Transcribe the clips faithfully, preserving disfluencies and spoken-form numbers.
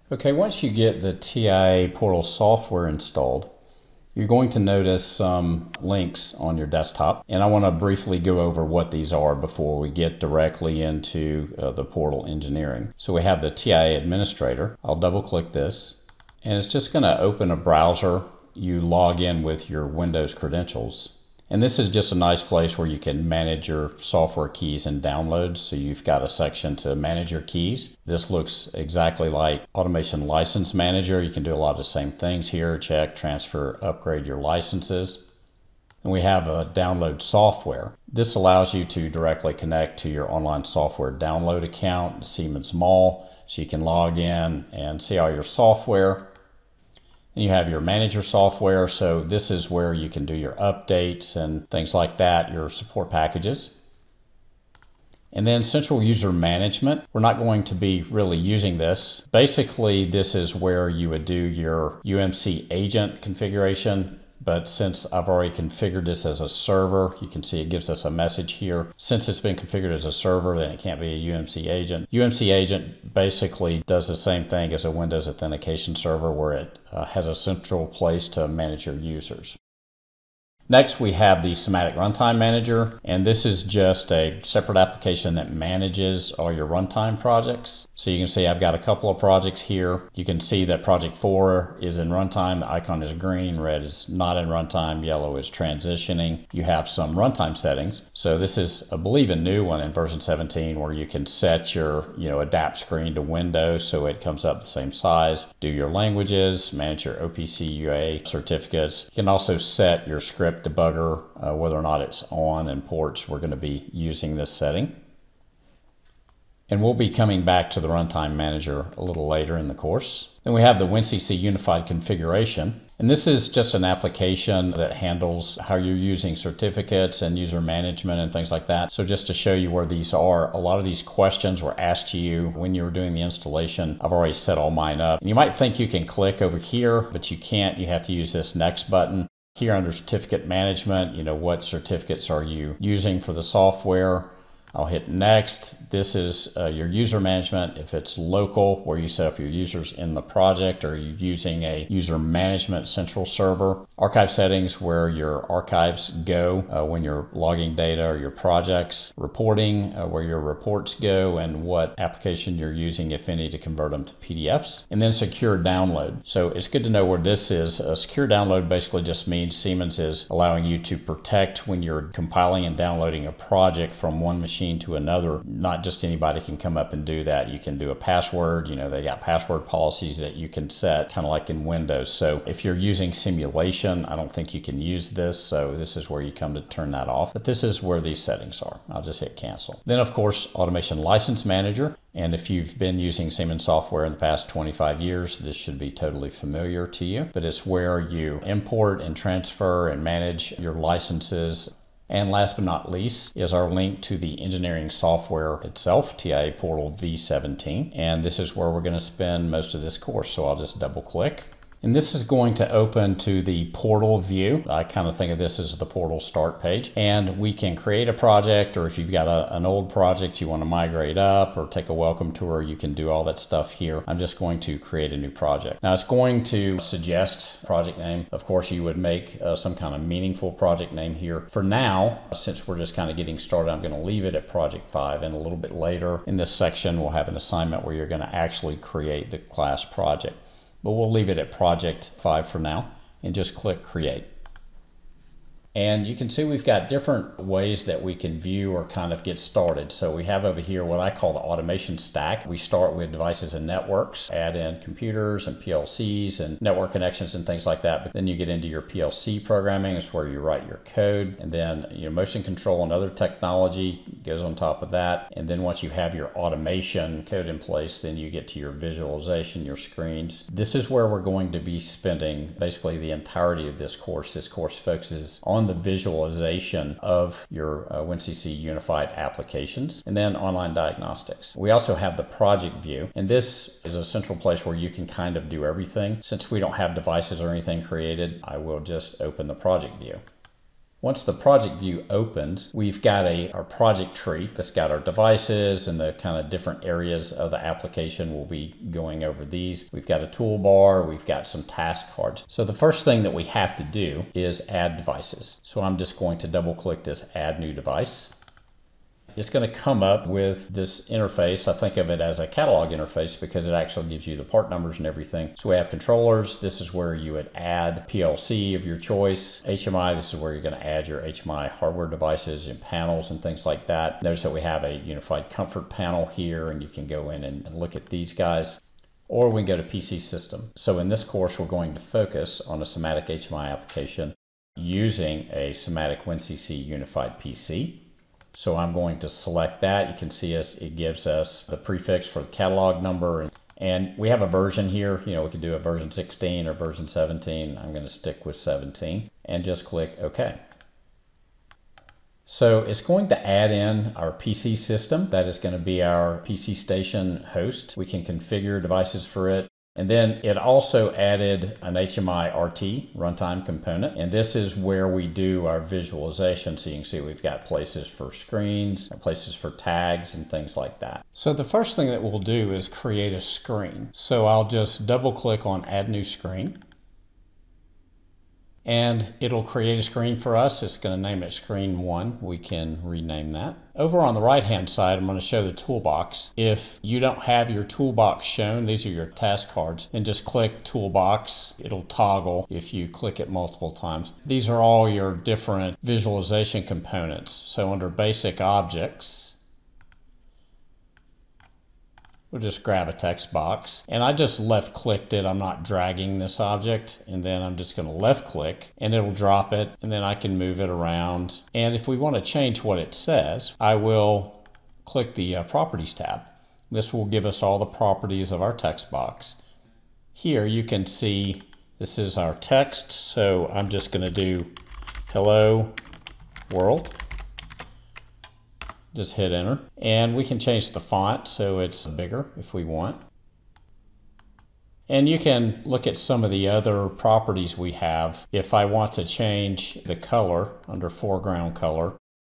Okay, once you get the T I A portal software installed, you're going to notice some links on your desktop, and I want to briefly go over what these are before we get directly into uh, the portal engineering. So we have the T I A administrator. I'll double click this, and it's just going to open a browser. You log in with your Windows credentials. And this is just a nice place where you can manage your software keys and downloads. So you've got a section to manage your keys. This looks exactly like Automation License Manager. You can do a lot of the same things here: check, transfer, upgrade your licenses. And we have a download software. This allows you to directly connect to your online software download account, Siemens Mall, so you can log in and see all your software. And you have your manager software, so this is where you can do your updates and things like that, your support packages. And then central user management. We're not going to be really using this. Basically, this is where you would do your U M C agent configuration. But since I've already configured this as a server, you can see it gives us a message here. Since it's been configured as a server, then it can't be a U M C agent. U M C agent basically does the same thing as a Windows authentication server, where it uh, has a central place to manage your users. Next, we have the SIMATIC Runtime Manager, and this is just a separate application that manages all your runtime projects. So you can see I've got a couple of projects here. You can see that project four is in runtime. The icon is green, red is not in runtime, yellow is transitioning. You have some runtime settings. So this is, I believe, a new one in version seventeen, where you can set your, you know, adapt screen to Windows so it comes up the same size, do your languages, manage your O P C U A certificates. You can also set your script debugger, uh, whether or not it's on, and ports. We're going to be using this setting. And we'll be coming back to the Runtime Manager a little later in the course. Then we have the WinCC Unified Configuration. And this is just an application that handles how you're using certificates and user management and things like that. So just to show you where these are, a lot of these questions were asked to you when you were doing the installation. I've already set all mine up. And you might think you can click over here, but you can't. You have to use this next button. Here under certificate management, you know, what certificates are you using for the software? I'll hit next. This is uh, your user management. If it's local, where you set up your users in the project, or you're using a user management central server. Archive settings, where your archives go uh, when you're logging data or your projects. Reporting, uh, where your reports go and what application you're using, if any, to convert them to P D Fs. And then secure download. So it's good to know where this is. A secure download basically just means Siemens is allowing you to protect when you're compiling and downloading a project from one machine to another. Not just anybody can come up and do that. You can do a password. You know, they got password policies that you can set, kind of like in Windows. So if you're using simulation, I don't think you can use this. So this is where you come to turn that off. But this is where these settings are. I'll just hit cancel. Then, of course, Automation License Manager. And if you've been using Siemens software in the past twenty-five years, this should be totally familiar to you. But it's where you import and transfer and manage your licenses. And last but not least is our link to the engineering software itself, T I A Portal V seventeen. And this is where we're going to spend most of this course. So I'll just double click. And this is going to open to the portal view. I kind of think of this as the portal start page. And we can create a project, or if you've got a, an old project you want to migrate up or take a welcome tour, you can do all that stuff here. I'm just going to create a new project. Now it's going to suggest project name. Of course, you would make uh, some kind of meaningful project name here. For now, since we're just kind of getting started, I'm going to leave it at project five. And a little bit later in this section, we'll have an assignment where you're going to actually create the class project. But we'll leave it at project five for now and just click create. And you can see we've got different ways that we can view or kind of get started. So we have over here what I call the automation stack. We start with devices and networks, add in computers and P L Cs and network connections and things like that. But then you get into your P L C programming. It's where you write your code. And then your motion control and other technology goes on top of that. And then once you have your automation code in place, then you get to your visualization, your screens. This is where we're going to be spending basically the entirety of this course. This course focuses on the visualization of your uh, WinCC unified applications, and then online diagnostics. We also have the project view, and this is a central place where you can kind of do everything. Since we don't have devices or anything created, I will just open the project view. Once the project view opens, we've got a our project tree that's got our devices and the kind of different areas of the application. We'll be going over these. We've got a toolbar, we've got some task cards. So the first thing that we have to do is add devices. So I'm just going to double click this add new device. It's going to come up with this interface. I think of it as a catalog interface because it actually gives you the part numbers and everything. So we have controllers. This is where you would add P L C of your choice. H M I, this is where you're going to add your H M I hardware devices and panels and things like that. Notice that we have a unified comfort panel here, and you can go in and look at these guys. Or we can go to P C system. So in this course, we're going to focus on a SIMATIC H M I application using a SIMATIC WinCC Unified P C. So I'm going to select that. You can see us, it gives us the prefix for the catalog number. And we have a version here. You know, we could do a version sixteen or version seventeen. I'm going to stick with seventeen and just click OK. So it's going to add in our P C system. That is going to be our P C station host. We can configure devices for it. And then it also added an H M I R T, runtime component. And this is where we do our visualization. So you can see we've got places for screens, places for tags and things like that. So the first thing that we'll do is create a screen. So I'll just double click on add new screen. And it'll create a screen for us. It's going to name it screen one. We can rename that. Over on the right hand side, I'm going to show the toolbox. If you don't have your toolbox shown, these are your task cards, and just click toolbox. It'll toggle if you click it multiple times. These are all your different visualization components. So under basic objects, we'll just grab a text box, and I just left clicked it. I'm not dragging this object, and then I'm just going to left click and it'll drop it, and then I can move it around. And if we want to change what it says, I will click the uh, properties tab. This will give us all the properties of our text box. Here you can see this is our text, so I'm just going to do hello world. Just hit enter, and we can change the font so it's bigger if we want. And you can look at some of the other properties we have. If I want to change the color under foreground color,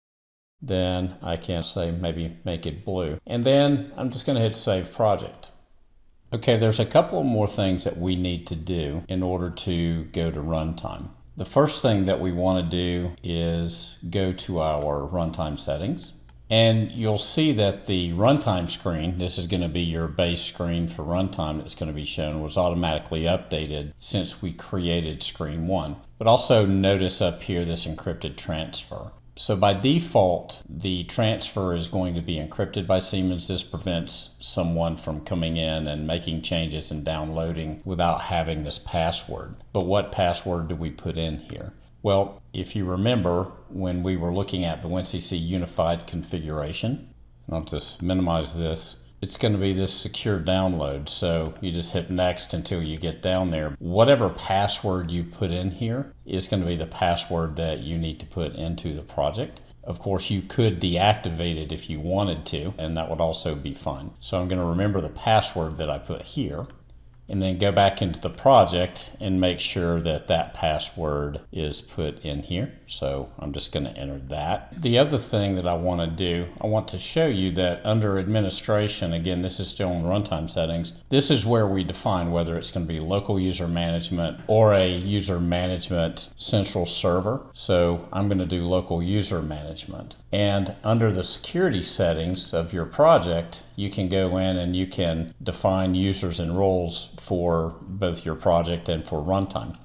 then I can say maybe make it blue. And then I'm just going to hit save project. Okay, there's a couple more things that we need to do in order to go to runtime. The first thing that we want to do is go to our runtime settings. And you'll see that the runtime screen, this is going to be your base screen for runtime that's going to be shown, was automatically updated since we created screen one. But also notice up here this encrypted transfer. So by default, the transfer is going to be encrypted by Siemens. This prevents someone from coming in and making changes and downloading without having this password. But what password do we put in here? Well, if you remember when we were looking at the WinCC Unified configuration, and I'll just minimize this, it's going to be this secure download. So you just hit next until you get down there. Whatever password you put in here is going to be the password that you need to put into the project. Of course, you could deactivate it if you wanted to, and that would also be fine. So I'm going to remember the password that I put here, and then go back into the project and make sure that that password is put in here. So I'm just going to enter that. The other thing that I want to do, I want to show you that under administration, again, this is still in runtime settings, this is where we define whether it's going to be local user management or a user management central server. So I'm going to do local user management. And under the security settings of your project, you can go in and you can define users and roles for both your project and for runtime.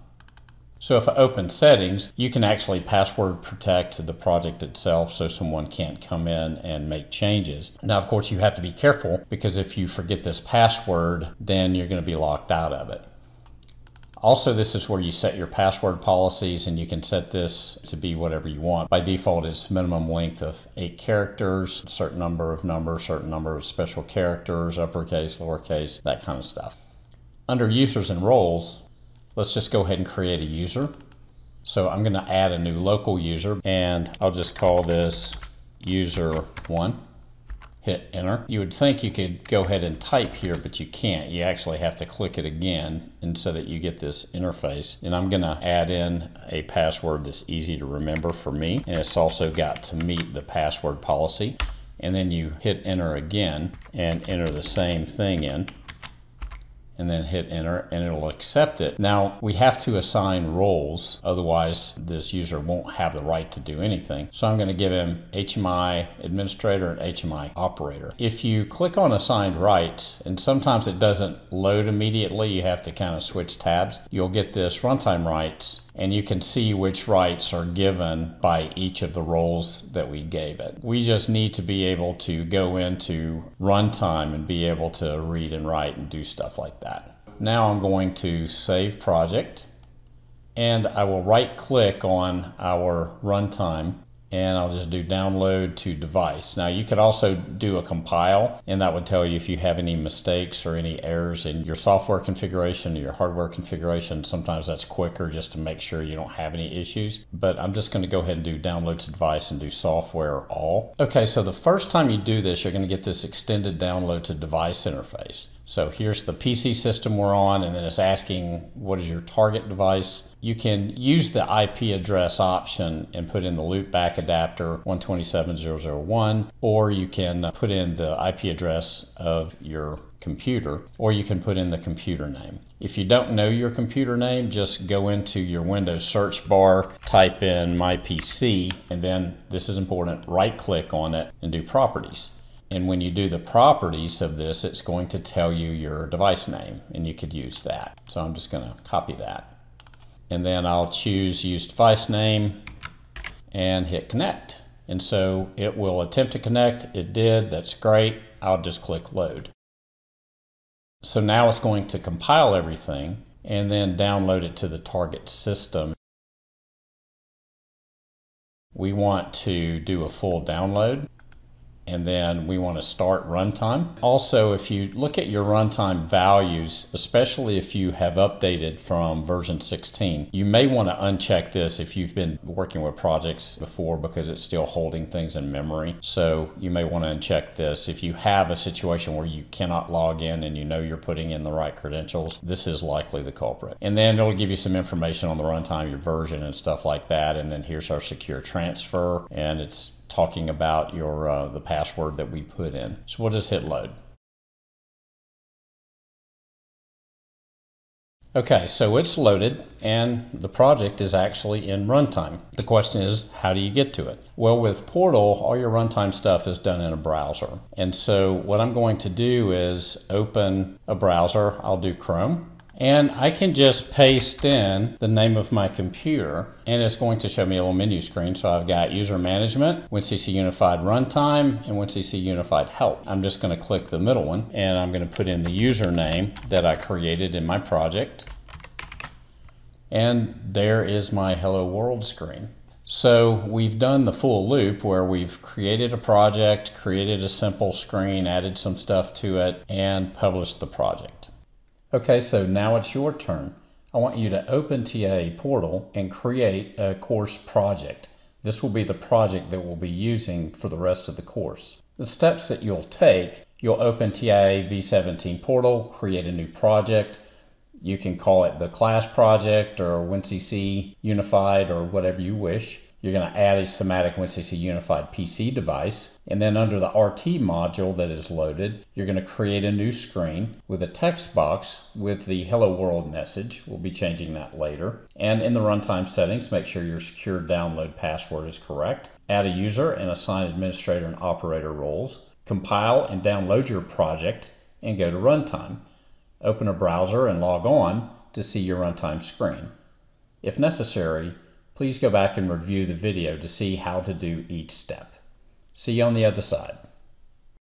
So if I open settings, you can actually password protect the project itself so someone can't come in and make changes. Now, of course, you have to be careful because if you forget this password, then you're going to be locked out of it. Also, this is where you set your password policies, and you can set this to be whatever you want. By default, it's minimum length of eight characters, a certain number of numbers, certain number of special characters, uppercase, lowercase, that kind of stuff. Under users and roles, let's just go ahead and create a user. So I'm going to add a new local user, and I'll just call this user one. hit enter. You would think you could go ahead and type here, but you can't. You actually have to click it again, and so that you get this interface. And I'm gonna add in a password that's easy to remember for me, and it's also got to meet the password policy. And then you hit enter again and enter the same thing in, and then hit enter, and it'll accept it. Now we have to assign roles, otherwise this user won't have the right to do anything. So I'm going to give him H M I administrator and H M I operator. If you click on assigned rights, and sometimes it doesn't load immediately, you have to kind of switch tabs, you'll get this runtime rights, and you can see which rights are given by each of the roles that we gave it. We just need to be able to go into runtime and be able to read and write and do stuff like that. Now I'm going to save project, and I will right click on our runtime, and I'll just do download to device. Now you could also do a compile, and that would tell you if you have any mistakes or any errors in your software configuration or your hardware configuration. Sometimes that's quicker just to make sure you don't have any issues. But I'm just going to go ahead and do download to device and do software all. Okay, so the first time you do this, you're going to get this extended download to device interface. So here's the P C system we're on, and then it's asking what is your target device. You can use the I P address option and put in the loopback adapter one twenty-seven dot zero dot zero dot one, or you can put in the I P address of your computer, or you can put in the computer name. If you don't know your computer name, just go into your Windows search bar, type in my P C, and then, this is important, right click on it and do properties. And when you do the properties of this, it's going to tell you your device name, and you could use that. So I'm just going to copy that. And then I'll choose use device name and hit connect. And so it will attempt to connect. It did. That's great. I'll just click load. So now it's going to compile everything and then download it to the target system. We want to do a full download, and then we want to start runtime. Also, if you look at your runtime values, especially if you have updated from version sixteen, you may want to uncheck this if you've been working with projects before, because it's still holding things in memory. So you may want to uncheck this. If you have a situation where you cannot log in and you know you're putting in the right credentials, this is likely the culprit. And then it'll give you some information on the runtime, your version and stuff like that. And then here's our secure transfer, and it's talking about your uh, the password that we put in. So we'll just hit load. Okay, so it's loaded and the project is actually in runtime. The question is, how do you get to it? Well, with Portal, all your runtime stuff is done in a browser. And so what I'm going to do is open a browser. I'll do Chrome. And I can just paste in the name of my computer, and it's going to show me a little menu screen. So I've got User Management, WinCC Unified Runtime, and WinCC Unified Help. I'm just going to click the middle one, and I'm going to put in the username that I created in my project. And there is my Hello World screen. So we've done the full loop where we've created a project, created a simple screen, added some stuff to it, and published the project. Okay, so now it's your turn. I want you to open T I A Portal and create a course project. This will be the project that we'll be using for the rest of the course. The steps that you'll take, you'll open T I A V seventeen Portal, create a new project. You can call it the class project or WinCC Unified or whatever you wish. You're going to add a SIMATIC WinCC Unified P C device, and then under the R T module that is loaded, you're going to create a new screen with a text box with the Hello World message. We'll be changing that later. And in the runtime settings, make sure your secure download password is correct. Add a user and assign administrator and operator roles. Compile and download your project and go to runtime. Open a browser and log on to see your runtime screen. If necessary, please go back and review the video to see how to do each step. See you on the other side.